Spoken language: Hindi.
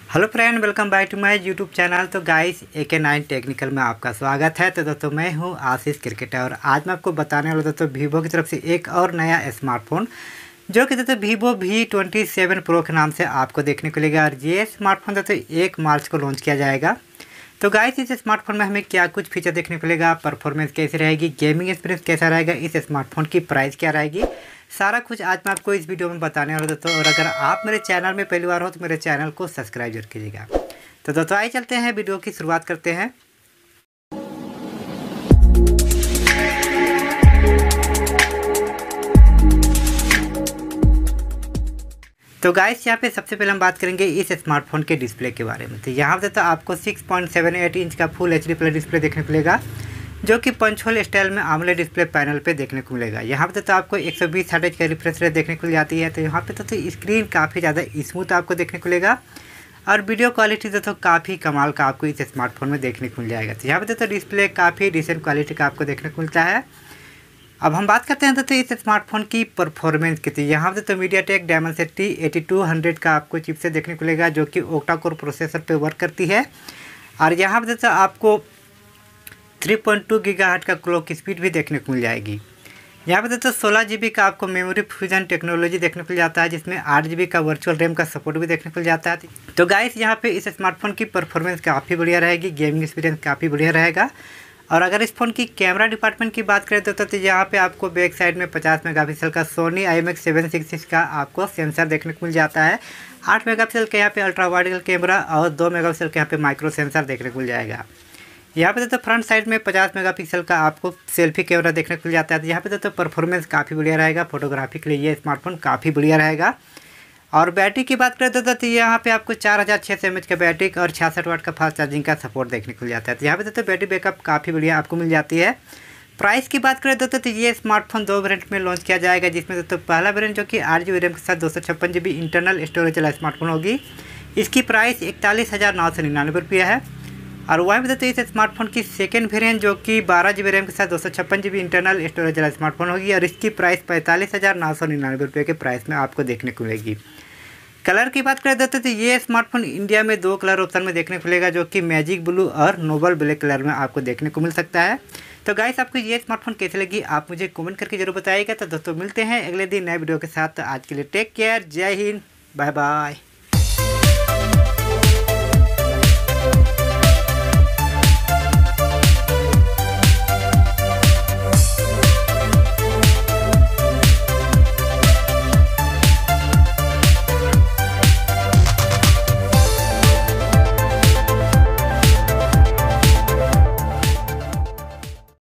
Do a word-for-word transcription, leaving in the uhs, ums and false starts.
Hello friend, welcome back to my YouTube channel. तो guys A K nine technical में आपका स्वागत है। तो दोस्तों मैं हूं आशीष क्रिकेटर और आज मैं आपको बताने वाला दोस्तों वीवो की तरफ से एक और नया स्मार्टफोन जो कि दोस्तों Vivo V twenty seven pro के नाम से आपको देखने को मिलेगा। और ये स्मार्टफोन दोस्तों एक मार्च को लॉन्च किया जाएगा। तो गाइस इस स्मार्टफोन में हमें क्या कुछ फीचर देखने को मिलेगा, परफॉर्मेंस कैसी रहेगी, गेमिंग एक्सपीरियंस कैसा रहेगा, इस स्मार्टफोन की प्राइस क्या रहेगी, सारा कुछ आज मैं आपको इस वीडियो में बताने वाला दोस्तों। और अगर आप मेरे चैनल में पहली बार हो तो मेरे चैनल को सब्सक्राइब जरूर कीजिएगा। तो दोस्तों आइए चलते हैं, वीडियो की शुरुआत करते हैं। तो गाइस यहाँ पे सबसे पहले हम बात करेंगे इस स्मार्टफोन के डिस्प्ले के बारे में। तो यहाँ पर दोस्तों आपको six point seven eight inch का full H D plus display देखने को मिलेगा जो कि पंच होल स्टाइल में आमले डिस्प्ले पैनल पे देखने को मिलेगा। यहाँ पे तो आपको एक सौ बीस हर्ट्ज का रिफ्रेश रेट देखने को मिल जाती है। तो यहाँ पे तो, तो स्क्रीन काफ़ी ज़्यादा स्मूथ आपको देखने को मिलेगा और वीडियो क्वालिटी तो काफ़ी कमाल का आपको इस स्मार्टफोन में देखने को मिल जाएगा। तो यहाँ पे तो डिस्प्ले काफ़ी डिसेंट क्वालिटी का आपको देखने को मिलता है। अब हम बात करते हैं तो इस स्मार्टफोन की परफॉर्मेंस की। तो यहाँ पे तो MediaTek Dimensity eighty two hundred का आपको चिप से देखने को मिलेगा जो कि ओक्टा कोर प्रोसेसर पे वर्क करती है। और यहाँ पे तो आपको थ्री पॉइंट टू गीगाहर्ट्ज का क्लॉक स्पीड भी देखने को मिल जाएगी। यहाँ पे दोस्तों सोलह जी बी का आपको मेमोरी फ्यूजन टेक्नोलॉजी देखने को मिल जाता है जिसमें आठ जी बी का वर्चुअल रैम का सपोर्ट भी देखने को मिल जाता है। तो गाइस यहाँ पे इस स्मार्टफोन की परफॉर्मेंस काफ़ी बढ़िया रहेगी, गेमिंग एक्सपीरियंस काफ़ी बढ़िया रहेगा। और अगर इस फोन की कैमरा डिपार्टमेंट की बात करें तो, तो यहाँ पे आपको बैक साइड में पचास मेगापिक्सल का Sony I M X seven six six का आपको सेंसर देखने को मिल जाता है। आठ मेगापिक्सल के यहाँ पे अल्ट्रा वाइड एंगल कैमरा और दो मेगापिक्सल के यहाँ पे माइक्रो सेंसर देखने को मिल जाएगा। यहाँ पे तो फ्रंट साइड में पचास मेगापिक्सल का आपको सेल्फी कैमरा देखने को मिल जाता है। तो यहाँ पे तो परफॉर्मेंस काफ़ी बढ़िया रहेगा, फोटोग्राफी के लिए ये स्मार्टफोन काफ़ी बढ़िया रहेगा। और बैटरी की बात करें तो, तो यहाँ पे आपको चार हज़ार छः सौ एम एच का बैटरी और छियासठ वाट का फास्ट चार्जिंग का सपोर्ट देखने को मिल जाता है। तो यहाँ पे तो बैटरी बैकअप काफ़ी बढ़िया आपको मिल जाती है। प्राइस की बात करें तो, तो, तो ये स्मार्टफोन दो वेरिएंट में लॉन्च किया जाएगा जिसमें तो पहला वेरिएंट जो कि आठ जी बी रैम के साथ दो सौ छप्पन जी बी इंटरनल स्टोरेज वाला स्मार्टफोन होगी। इसकी प्राइस इकतालीस हज़ार नौ सौ निन्यानवे रुपया है। और वहीं बताते इस स्मार्टफोन की सेकेंड वेरिएंट जो कि बारह जी बी रैम के साथ दो सौ छप्पन जी बी इंटरनल स्टोरेज वाला स्मार्टफोन होगी और इसकी प्राइस पैंतालीस हज़ार नौ सौ निन्यानवे रुपये के प्राइस में आपको देखने को मिलेगी। कलर की बात करें तो, तो ये स्मार्टफोन इंडिया में दो कलर ऑप्शन में देखने को मिलेगा जो कि मैजिक ब्लू और नोबल ब्लैक कलर में आपको देखने को मिल सकता है। तो गाइस आपको ये स्मार्टफोन कैसे लगी आप मुझे कमेंट करके जरूर बताइएगा। तो दोस्तों मिलते हैं अगले दिन नए वीडियो के साथ। तो आज के लिए टेक केयर, जय हिंद, बाय बाय।